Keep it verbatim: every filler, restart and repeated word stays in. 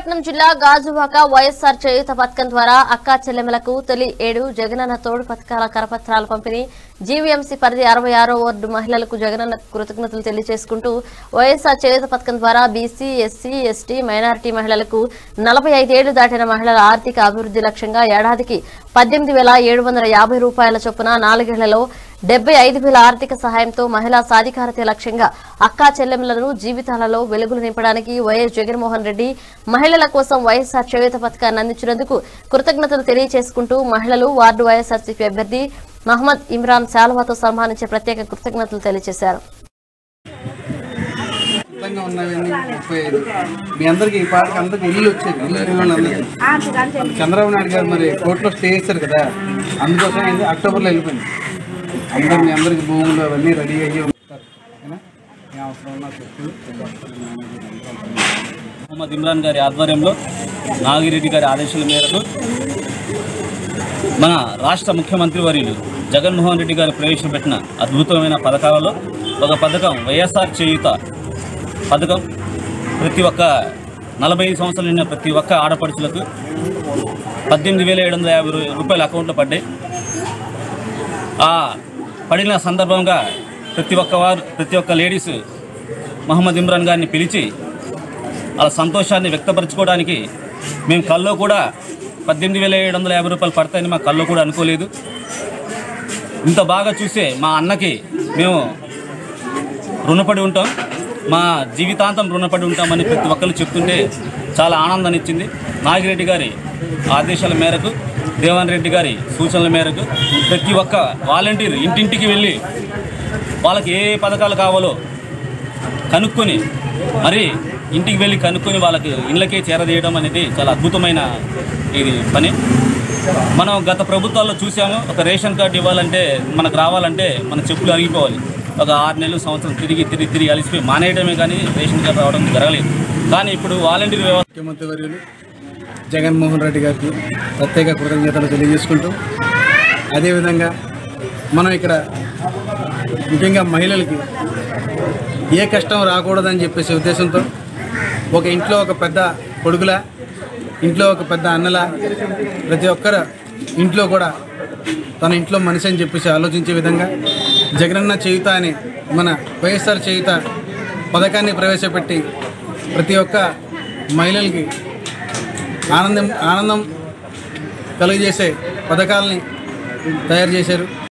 విశాఖపట్నం జిల్లా గాజువాక వైఎస్ఆర్ చేయూత పథకం ద్వారా అక్కా చెల్లెమ్మలకు తొలి ఏడు జగనన్న తోడు పథకాల కరపత్రాల పంపిణీ జీవీఎంసీ పరిధి అరవై ఆరో వార్డు మహిళలకు జగనన్న కృతజ్ఞతలు తెలియజేసుకుంటూ వైఎస్ఆర్ చేయూత పథకం ద్వారా బీసీ ఎస్సీ ఎస్టీ మైనారిటీ మహిళలకు నలభై ఐదేళ్లు దాటిన మహిళల ఆర్థిక అభివృద్ధి లక్ష్యంగా ఏడాదికి పద్దెనిమిది వేల ఏడు వందల యాభై రూపాయల చొప్పున నాలుగేళ్లలో డెబ్బై ఐదు వేల ఆర్థిక సహాయంతో మహిళా సాధికారత లక్ష్యంగా అక్కా చెల్లెమ్మలను జీవితాలలో వెలుగులు నింపడానికి వైఎస్ జగన్మోహన్ రెడ్డి మహిళల కోసం వైఎస్ఆర్ చేయూత పథకాన్ని అందించినందుకు కృతజ్ఞతలు తెలియజేసుకుంటూ మహిళలు వార్డు వైఎస్ఆర్సీపీ అభ్యర్థి మహమ్మద్ ఇమ్రాన్ శాలువాతో సన్మానించే ప్రత్యేక కృతజ్ఞతలు తెలియజేశారు. మీ అందరికి ఈ పాటకి అందరికి ఇల్లు వచ్చేది చంద్రబాబు నాయుడు గారు మరి కోర్టులో స్టే చేశారు కదా, అందుకోసం అక్టోబర్లో వెళ్ళిపోయింది. అందరు మీ అందరికి భూములు అవన్నీ రెడీ అయ్యి ఉంటారు. అవసరం ఉన్న మహమ్మద్ ఇమ్రాన్ గారి ఆధ్వర్యంలో నాగిరెడ్డి గారి ఆదేశాల మేరకు మన రాష్ట్ర ముఖ్యమంత్రి వర్యులు జగన్మోహన్ రెడ్డి గారు ప్రవేశపెట్టిన అద్భుతమైన పథకాలలో ఒక పథకం వైఎస్ఆర్ చేయూత పథకం. ప్రతి ఒక్క నలభై ఐదు సంవత్సరాలు నిన్న ప్రతి ఒక్క ఆడపడుచులకు పద్దెనిమిది వేల ఏడు వందల యాభై రూపాయల అకౌంట్లో పడ్డాయి. ఆ పడిన సందర్భంగా ప్రతి ఒక్క వారు ప్రతి ఒక్క లేడీస్ మహమ్మద్ ఇమ్రాన్ గారిని పిలిచి వాళ్ళ సంతోషాన్ని వ్యక్తపరచుకోవడానికి మేము కల్లో కూడా పద్దెనిమిది వేల ఏడు వందల యాభై రూపాయలు పడతాయని మా కల్లో కూడా అనుకోలేదు. ఇంత బాగా చూసే మా అన్నకి మేము రుణపడి ఉంటాం, మా జీవితాంతం రుణపడి ఉంటామని ప్రతి ఒక్కరు చెప్తుంటే చాలా ఆనందాన్ని ఇచ్చింది. నాగిరెడ్డి గారి ఆదేశాల మేరకు, దేవన్ రెడ్డి గారి సూచనల మేరకు ప్రతి ఒక్క వాలంటీర్ ఇంటింటికి వెళ్ళి వాళ్ళకి ఏ పథకాలు కావాలో కనుక్కొని మరి ఇంటికి వెళ్ళి కనుక్కొని వాళ్ళకి ఇళ్ళకే చేరదీయడం అనేది చాలా అద్భుతమైన ఇది పని. మనం గత ప్రభుత్వాల్లో చూసాము, ఒక రేషన్ కార్డు ఇవ్వాలంటే మనకు రావాలంటే మన చెప్పులు అరిగిపోవాలి. ఒక ఆరు నెలలు సంవత్సరం తిరిగి తిరిగి తిరిగి అలిసిపోయి మానేయడమే కానీ రేషన్ కార్డు రావడం జరగలేదు. కానీ ఇప్పుడు వాలంటీర్ వ్యవస్థ ముఖ్యమంత్రి వర్యులు జగన్మోహన్ రెడ్డి గారికి ప్రత్యేక కృతజ్ఞతలు తెలియజేసుకుంటూ, అదేవిధంగా మనం ఇక్కడ ముఖ్యంగా మహిళలకి ఏ కష్టం రాకూడదని చెప్పేసి ఉద్దేశంతో ఒక ఇంట్లో ఒక పెద్ద కొడుకులా, ఇంట్లో ఒక పెద్ద అన్నలా, ప్రతి ఒక్కరు ఇంట్లో కూడా తన ఇంట్లో మనిషి అని చెప్పేసి ఆలోచించే విధంగా జగనన్న చేయూత అని మన వైఎస్ఆర్ చేయూత పథకాన్ని ప్రవేశపెట్టి ప్రతి ఒక్క మహిళలకి ఆనందం ఆనందం కలుగజేసే పథకాలని తయారు చేశారు.